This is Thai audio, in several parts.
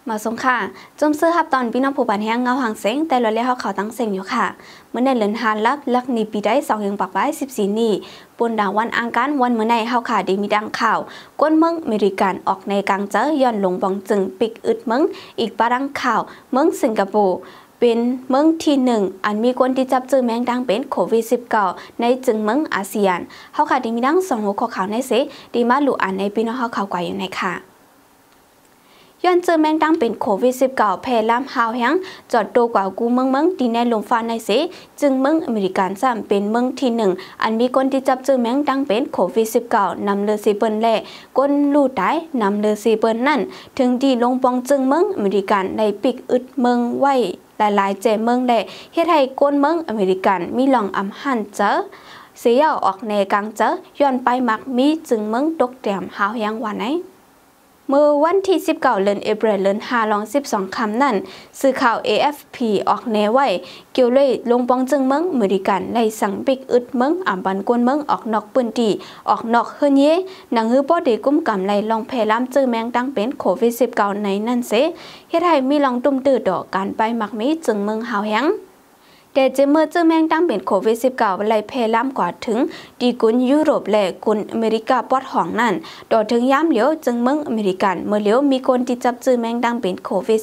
มาสงค่ะจมซื้อฮับตอนพี่น้องผู้บันแห้งเงาหางเสียงแต่เราเรียกเขาตั้งเสียงอยู่ค่ะเมื่อในเลือนหาลักนีปีได้2 ยังปักไว้ 14นี่ปนดาววันอังคารวันเมื่อในเฮาค่ะดีมีดังข่าวก้นเมืองอเมริกันออกในกลางเจย้อนลงบองจึงปิกอึดเมืองอีกปารังข่าวเมืองสิงคโปร์เป็นเมืองที่1อันมีคนที่จับเจอแมงดังเป็นโควิด -19 ในจึงเมืองอาเซียนเฮาค่ะดีมีดัง2หัวข้อข่าวในเสดีมาหลู่อ่านในพี่น้องเฮาข่าวกว่าอยู่ในค่ะย้อนเจอแมงดังเป็นโควิด -19 แพร่ลามหาวแห้งจอดโตกว่ากูเมืองดีในลมฟ้าในเสจึงเมืองอเมริกัน3เป็นเมืองที่1อันมีคนที่จับเจอแมงดังเป็นโควิด -19 นำเลือซีเปิ้นแล่ก้นลู่ตายนำเลือซีเปิ้นนั่นถึงดีลงปองจึงเมืองอเมริกันในปิกอึดเมืองไว้หลายๆเจเมืองแล่เฮ็ดให้ก้นเมืองอเมริกันมีหลองอำหันเจอเสียออกในกลางเจย้อนไปมักมีจึงเมืองตกแต้มหาวแห้งว่าไหนเมื่อวันที่19เดือนเอพริลเดือน5ลอง12คำนั่นสื่อข่าว AFP ออกแนวไว้เกี่ยวเลยลงปองจึงเมืองอเมริกันในสั่งปิกอึดเมืองอ่ำบันกวนเมืองออกนอกปืนตีออกนอกเฮือนเยหนังฮือป้อดีกุ้มกำไลลองแพร่ล้ำเจอแมงดังเป็นโควิด -19 ในนั่นเสเฮ็ดให้มีลองตุ้มตื้อดอกการไปมักมีจึงเมืองหาวแห้งแต่เมื่อเจอแมงดังเป็นโควิด -19 ไล่แพร่ล้ำกว่าถึงดีกุนยุโรปและกุนอเมริกาปอดห้องนั่นดอถึงย้ำเหลียวจึงเมืองอเมริกันเมื่อเหลียวมีคนที่จับเจอแมงดังเป็นโควิด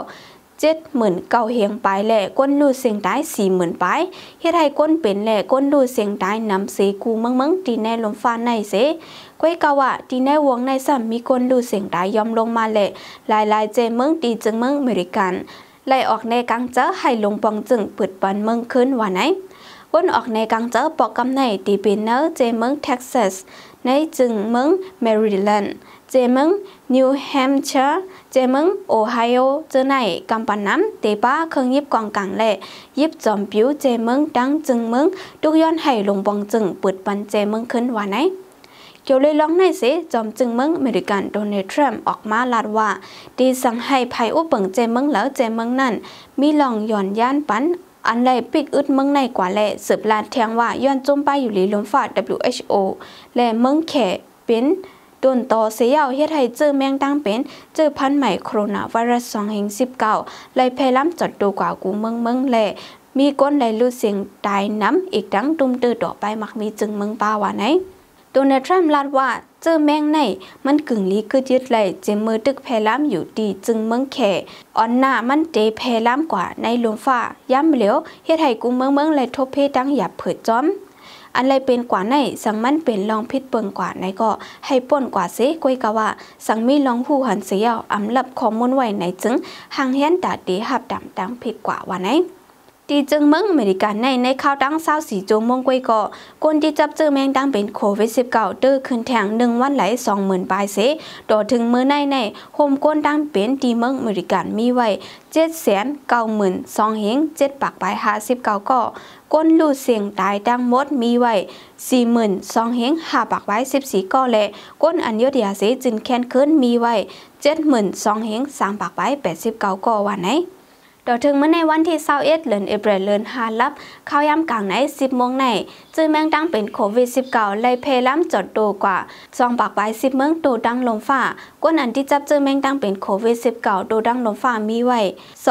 -19 79,000เฮียงปลายและก้นลู่เสียงตาย 40,000 ปลายเฮ็ดให้ก้นเป็นและก้นลู่เสียงตายนำเสกูเมืองที่ในลมฟ้าในเสก้อยกะว่าที่ในวงในซ้ำมีก้นลู่เสียงตายยอมลงมาและหลายๆเจเมืองตีจึงเมืองอเมริกันไล่ออกในกลางเจอให้ลงปองจึงเปิดปันเมืองขึ้นว่าไหนก้นออกในกลางเจอปอกกำในตีเป็นเนอร์เจเมืองเท็กซัสในจึงเมืองแมริแลนด์เจเมืองนิวแฮมป์เชอร์เจเมืองโอไฮโอเจอในกำปันน้ำเตป้าเครื่องยิบกองกลางและยิบจอมผิวเจเมืองดังจึงเมืองทุกย้อนให้ลงปองจึงเปิดปันเจเมืองขึ้นว่าไหนเกี่ยวเลยร้องในเสจอมจึงเมืองอเมริกันโดนัลด์ทรัมป์ออกมาลาดว่าดีสั่งให้ภัยอุปงเจเมืองแล้วเจเมืองนั่นมีลองย่อนย่านปันอันใดปิกอึดเมืองในกว่าและสืบลาดแทงว่าย้อนจมไปอยู่ลีลมฟ้า WHO และเมืองแขเป็นโดนต่อเสียเฮ็ดให้เจอแมงดังเป็นเจอพันธุ์ใหม่โคโรนาไวรัส2019ไล่แพร่ล้ำจอดโตกว่ากูเมืองและมีก้นไหลลู่เสียงตายน้ำอีกดังตุ้มตื้อต่อไปมักมีจึงเมืองป่าว่าไหนโดนัลด์ทรัมป์ลาดว่าเจอแมงในมันกึ่งลีคือยึดไหลเจมือตึกแพร่ล้ำอยู่ดีจึงเมืองแขอ่อนหน้ามันเตแพร่ล้ำกว่าในลมฟ้าย้ำเหลียวเฮ็ดให้กูเมืองไหลทบเพดังหยับเผิดจ้อมอันไรเป็นกว่าในสังมันเป็นลองพิษเปิงกว่าในก็ให้ป่นกว่าเสก้อยกะว่าสังมีลองหูหันเสียอำลับข้อมูลไว้ในจึงห่างเฮียนตาดีหับดำดังผิดกว่าว่าไหนตีจึงเมืองอเมริกันในข่าวดัง24 ชั่วโมงกว่าก็คนที่จับเจอแมงดังเป็นโควิด -19 ตื้อขึ้นแทง1วันไหล 20,000 ปลายเสต่อถึงมื้อในโฮมก้นดังเป็นที่เมืองอเมริกันมีไว้ 792,000 7ปากปลาย59ก็ก้นลู่เสียงตายดังหมดมีไว้ 42,5ปากปลาย14ก็และก้นอัญญยาเสจึงแค้นขึ้นมีไว้ 72,3ปากปลาย89ก็ว่าไหนต่อถึงเมื่อในวันที่21เดือนเอพริลเดือน5รับข้าวยามกลางใน10โมงในจื้อแมงดังเป็นโควิด -19 ไล่เพล้ำจอดโตกว่า2ปากปลาย10เมืองโตดังลมฟ้าก้นอันที่จับจื้อแมงดังเป็นโควิด -19 โตดังลมฟ้ามีไว้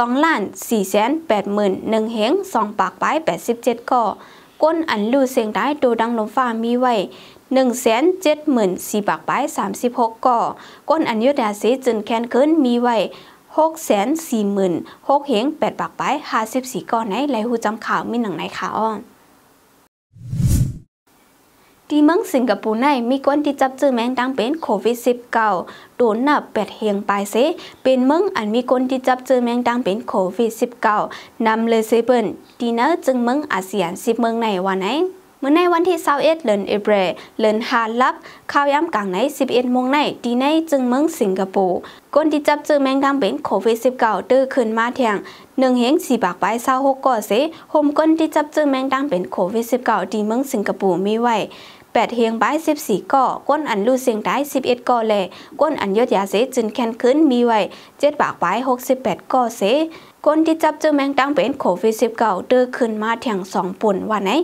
2,481,000 เฮง2ปากปลาย87ก็ก้นอันลู่เสียงได้โตดังลมฟ้ามีไว้ 174,000 ปากปลาย36ก็ก้นอันยุดาสีจึงแค้นขึ้นมีไว้646,000 เฮง8ปากปลาย54ก้อนในไหลหูจำข่าวมีหนังในข่าวที่เมืองสิงคโปร์ในมีคนที่จับเจอแมงดังเป็นโควิด -19 โดนนับ8เฮียงปลายเสเป็นเมืองอันมีคนที่จับเจอแมงดังเป็นโควิด -19 นำเลยเซเปิลดีเนอร์จึงเมืองอาเซียน10เมืองในวันไหนเมื่อในวันที่21เดือนเอพริลเดือน5รับข่าวย้ำกลางใน11โมงในที่ในจึงเมืองสิงคโปร์คนที่จับเจอแมงดังเป็นโควิด -19 ตื้อขึ้นมาแทง1เฮง4ปากปลาย26ก่อเสโฮมคนที่จับเจอแมงดังเป็นโควิด -19 ที่เมืองสิงคโปร์มีไว้8เฮียงปลาย14ก่อก้นอันลู่เสียงได้11ก่อแลก้นอันยดยาเสจึงแค้นขึ้นมีไว้7ปากปลาย68ก่อเสคนที่จับเจอแมงดังเป็นโควิด -19 ตื้อขึ้นมาแทง2ปุ่นว่าไหน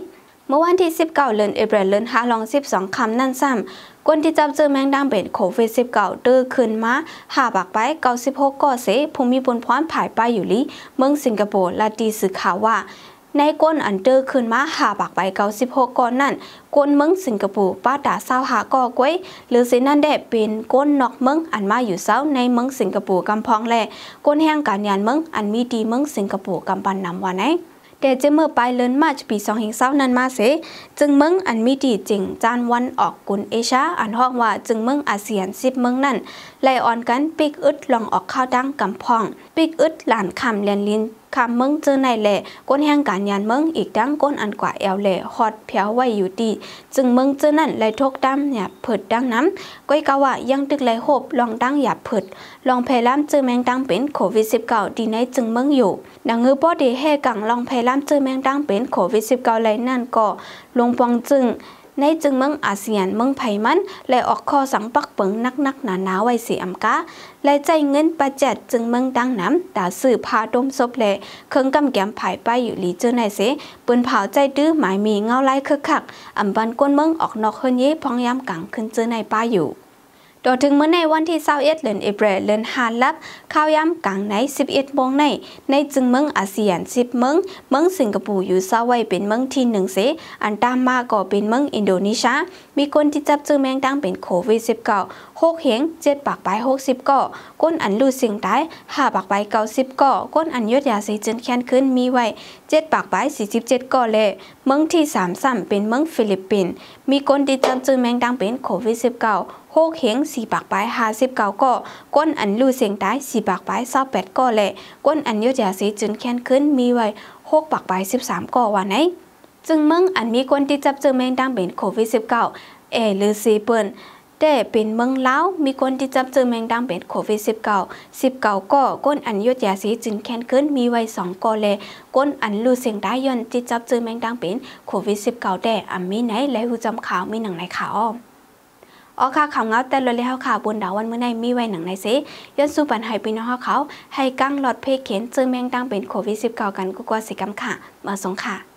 เมื่อวันที่19เดือนเอพริลเดือน5ลอง12คำนั่นซ้ำคนที่จับเจอแมงดังเป็นโควิด19เดือขึ้นมาหาปากไป96ก่อเสภูมิบนพรผายไปอยู่ลีเมืองสิงคโปร์ลาตีสื่อข่าวว่าในก้นอันเดอร์ขึ้นมาหาปากไป96ก่อนนั่นก้นเมืองสิงคโปร์ป้าตาเศร้าหาก่อกวยหรือสินั่นแดเป็นก้นนอกเมืองอันมาอยู่เศร้าในเมืองสิงคโปร์กำพองแลก้นแห่งการยานเมืองอันมีดีเมืองสิงคโปร์กำปันนำวันไหนแต่จะเมื่อปลายเดือนมาร์ชปี2020นั้นมาเสจึงเมืองอันมีดีจริงจานวันออกกุนเอเชียอันห้องว่าจึงเมืองอาเซียน10เมืองนั่นไล่ออนกันปิกอึดลองออกข้าวดังกำพองปิกอึดหลานคำเลียนลินคำเมืองเจอในแหล่ก้นแห่งการยานเมืองอีกดังก้นอันกว่าแอลแหล่ฮอดเพียวไว้อยู่ดีจึงเมืองเจอนั่นไล่ทกดำหยาบเผิดดังน้ำก้อยกะว่ายังตึกไล่โหบลองดังหยาบเผิดลองเพล้ำเจอแมงดังเป็นโควิด19ดีในจึงเมืองอยู่ดังเงือป้อดีแห่กังลองเพล้ำเจอแมงดังเป็นโควิด19ไล่นั่นก็ลงปองจึงในจึงเมืองอาเซียนเมืองไผ่มันและออกข้อสังปักเปิงนักหนาไว้เสียอำกาและใจเงินประจัดจึงเมืองดังน้ำตาสื่อพาดมศพและเครื่องกำแกมผายไปอยู่หลีเจอในเสปืนเผาใจดื้อหมายมีเงาไล่คึกคักอำบันก้นเมืองออกนอกเฮิรนเย่พองยามกังขึ้นเจอในป้าอยู่ต่อถึงเมื่อในวันที่21เดือนเอพริลเดือน5ลับข้าวยามกลางใน11โมงในจึงเมืองอาเซียน10เมืองสิงคโปร์อยู่เศร้าไว้เป็นเมืองที่1เสอันตามมาก็เป็นเมืองอินโดนีเซียมีคนที่จับเจอแมงดังเป็นโควิด19 6เหง7ปากไป60ก่อก้นอันลูเสียงตาย5ปากไป90ก่อก้นอันยดยาสีจนแค้นขึ้นมีไว้7ปากไป47ก่อและเมืองที่33เป็นเมืองฟิลิปปินส์มีคนที่จับเจอแมงดังเป็นโควิด19โฮกเฮง4ปากไป59ก่อก้นอันลูเสียงตาย4ปากไป28ก่อและก้นอันยดยาสีจนแค้นขึ้นมีไว้6ปากไป13ก่อวันไหนจึงเมืองอันมีคนที่จับเจอแมงดังเป็นโควิด19หรือซีเปิ้นแต่เป็นเมืองลาวมีคนที่จับเจอแมงดังเป็นโควิด19ก่อก้นอันยดยาสีจึงแค้นขึ้นมีไว้2ก่อและก้นอันลูเสียงตายย้อนที่จับเจอแมงดังเป็นโควิด19แต่มีไหนและหูจำข่าวมีหนังในข่าวค่ะข่าวเงาแต่ละเลี้ยวข่าวบนดาววันเมื่อในมีไว้หนังในเสย้อนสู่ปัญหาพี่น้องเขาให้กั้งหลอดเพเข็นเจอแมงดังเป็นโควิด19กันกว่าสิกรรมค่ะมาสงค่ะ